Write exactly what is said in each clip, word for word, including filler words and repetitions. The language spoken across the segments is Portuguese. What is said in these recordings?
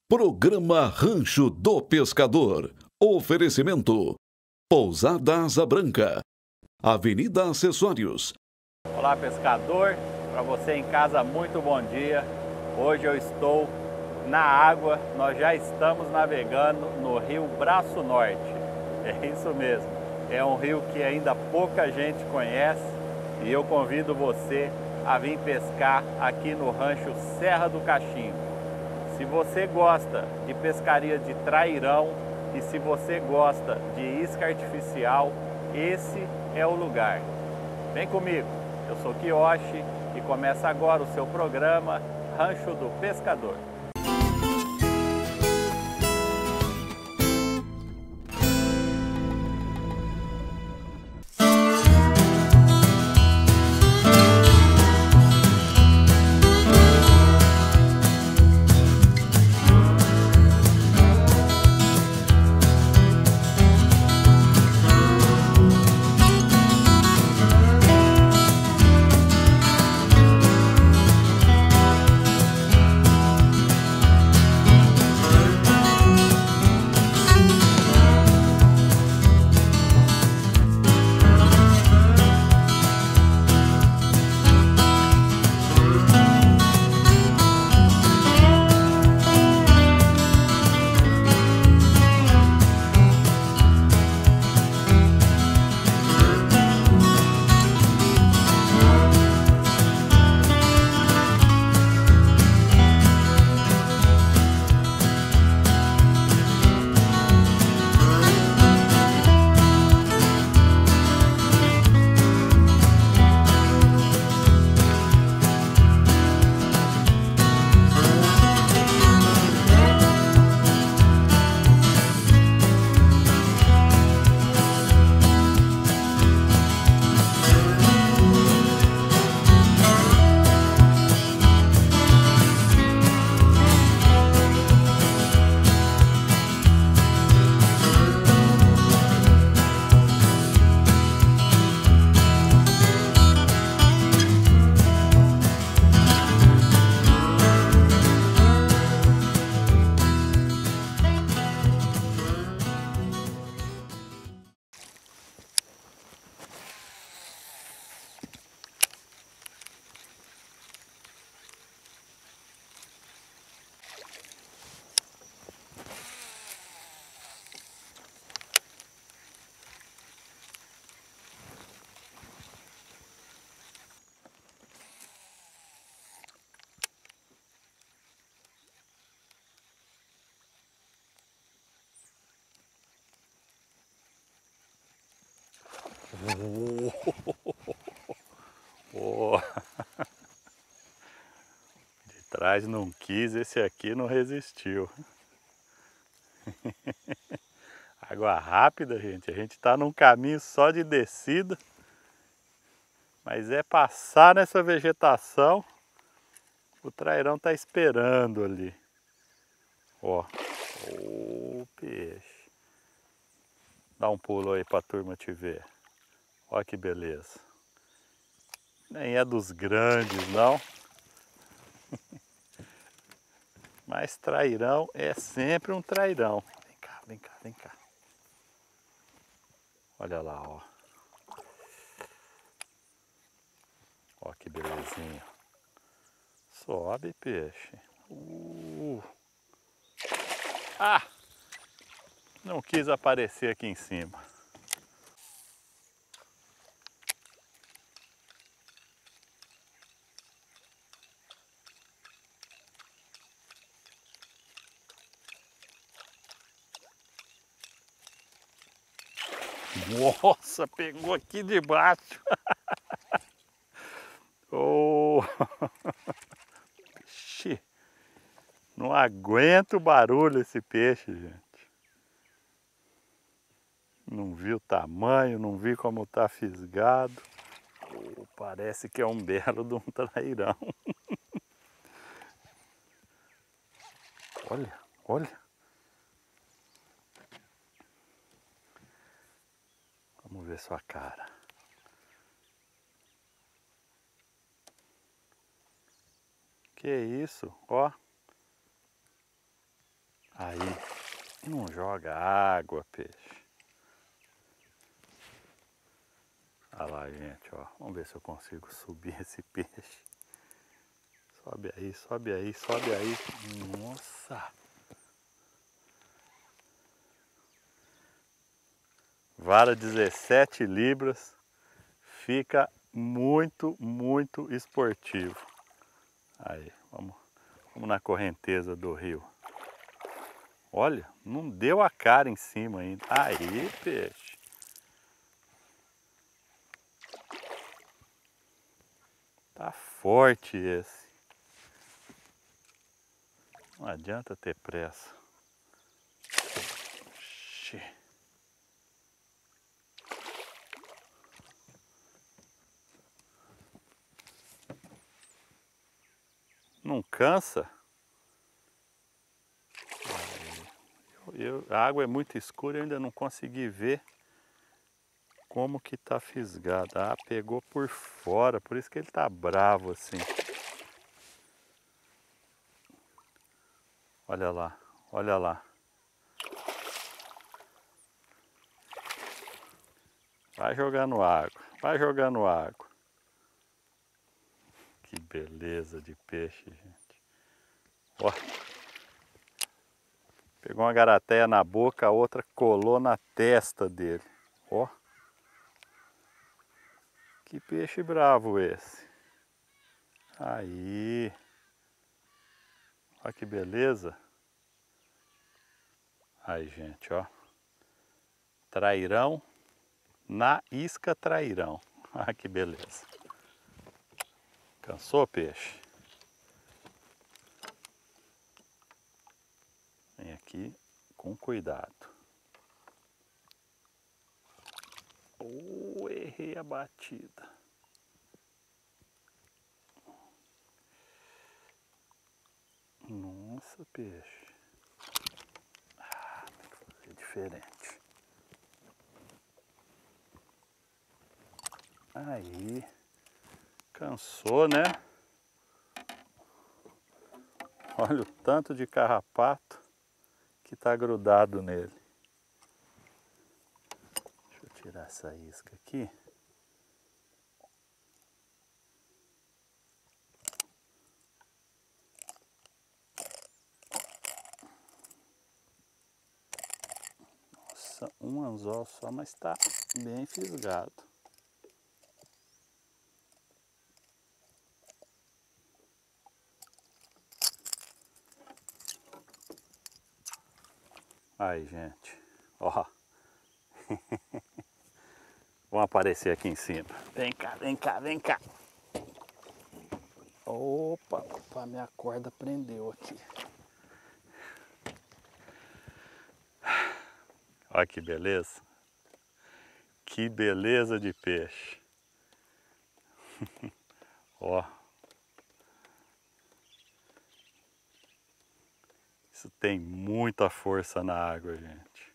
Programa Rancho do Pescador. Oferecimento: Pousada Asa Branca, Avenida Acessórios. Olá, pescador. Para você em casa, muito bom dia. Hoje eu estou na água. Nós já estamos navegando no Rio Braço Norte. É isso mesmo. É um rio que ainda pouca gente conhece e eu convido você a vir pescar aqui no rancho Serra do Cachimbo. Se você gosta de pescaria de trairão e se você gosta de isca artificial, esse é o lugar. Vem comigo, eu sou Kiyoshi e começa agora o seu programa Rancho do Pescador. Oh. De trás não quis, esse aqui não resistiu. Água rápida, gente. A gente está num caminho só de descida, mas é passar nessa vegetação. O trairão tá esperando ali. Ó, o peixe. Dá um pulo aí pra turma te ver. Olha que beleza. Nem é dos grandes, não. Mas trairão é sempre um trairão. Vem cá, vem cá, vem cá. Olha lá, ó. Ó que belezinha. Sobe, peixe. Uh. Ah! Não quis aparecer aqui em cima. Nossa, pegou aqui debaixo. Oh. Ixi, não aguenta o barulho esse peixe, gente. Não vi o tamanho, não vi como tá fisgado. Oh, parece que é um belo de um trairão. Olha, olha. Vamos ver sua cara. Que isso, ó. Aí, não joga água, peixe. Olha lá, gente, ó. Vamos ver se eu consigo subir esse peixe. Sobe aí, sobe aí, sobe aí. Nossa! Vara dezessete libras. Fica muito, muito esportivo. Aí, vamos, vamos na correnteza do rio. Olha, não deu a cara em cima ainda. Aí, peixe. Tá forte esse. Não adianta ter pressa. Oxi. Não cansa? Eu, a água é muito escura, eu ainda não consegui ver como que tá fisgada. Ah, pegou por fora, por isso que ele tá bravo assim. Olha lá, olha lá. Vai jogando água, vai jogando água. Que beleza de peixe, gente. Ó. Pegou uma garateia na boca, a outra colou na testa dele. Ó. Que peixe bravo esse. Aí. Olha que beleza. Aí, gente, ó. Trairão na isca trairão. Ah, que beleza. Cansou, peixe? Vem aqui com cuidado. Oh, errei a batida. Nossa, peixe. Ah, tem que fazer diferente. Aí. Cansou, né? Olha o tanto de carrapato que tá grudado nele. Deixa eu tirar essa isca aqui. Nossa, um anzol só, mas tá bem fisgado. Aí, gente, ó. Vão aparecer aqui em cima. Vem cá, vem cá, vem cá. Opa, opa, minha corda prendeu aqui. Olha que beleza. Que beleza de peixe. Ó. Isso tem muita força na água, gente.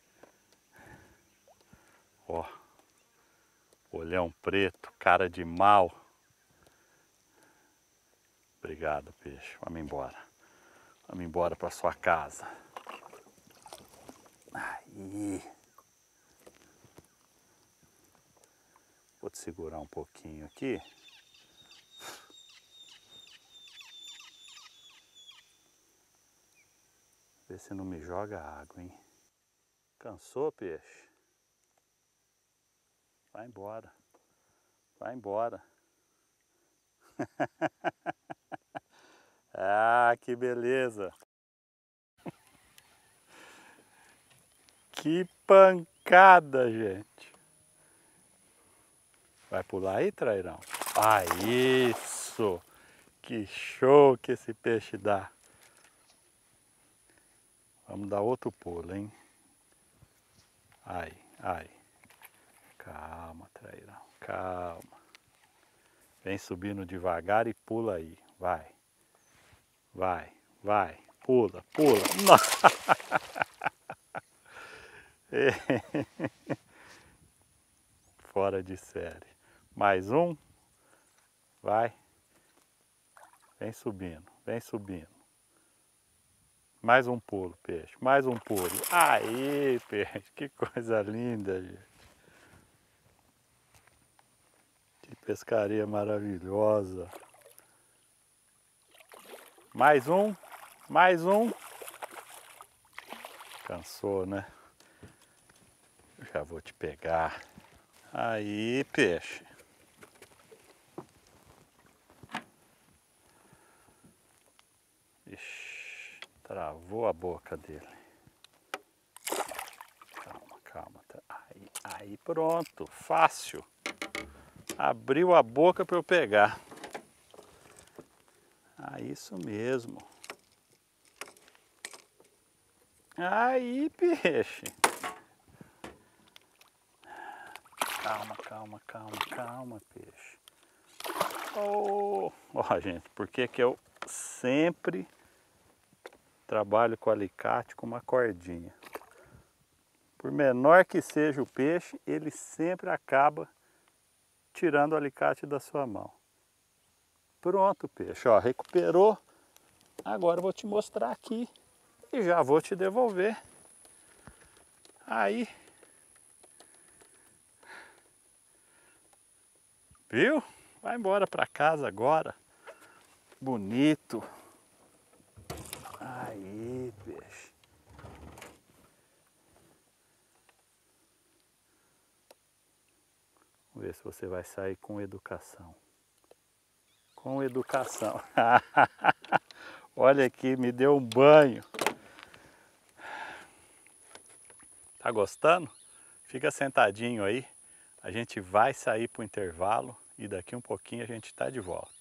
Ó. Olhão preto, cara de mal. Obrigado, peixe. Vamos embora. Vamos embora para sua casa. Aí. Vou te segurar um pouquinho aqui. Vê se não me joga água, hein? Cansou, peixe? Vai embora. Vai embora. Ah, que beleza. Que pancada, gente. Vai pular aí, trairão? Ah, isso! Que show que esse peixe dá. Vamos dar outro pulo, hein? Ai, ai. Calma, trairão, calma. Vem subindo devagar e pula aí. Vai. Vai, vai. Pula, pula. Fora de série. Mais um. Vai. Vem subindo, vem subindo. Mais um pulo, peixe. Mais um pulo. Aí, peixe. Que coisa linda, gente. Que pescaria maravilhosa. Mais um. Mais um. Cansou, né? Já vou te pegar. Aí, peixe. Ixi, travou a boca dele. Calma, calma. Aí, aí pronto. Fácil. Abriu a boca para eu pegar. Ah, isso mesmo. Aí, peixe. Calma, calma, calma, calma, peixe. Oh, ó, gente, por que que eu sempre trabalho com alicate com uma cordinha? Por menor que seja o peixe, ele sempre acaba tirando o alicate da sua mão. Pronto, peixe, ó, recuperou. Agora eu vou te mostrar aqui e já vou te devolver. Aí. Viu? Vai embora para casa agora. Bonito. Aí, peixe. Vamos ver se você vai sair com educação. Com educação. Olha aqui, me deu um banho. Tá gostando? Fica sentadinho aí. A gente vai sair para o intervalo e daqui um pouquinho a gente está de volta.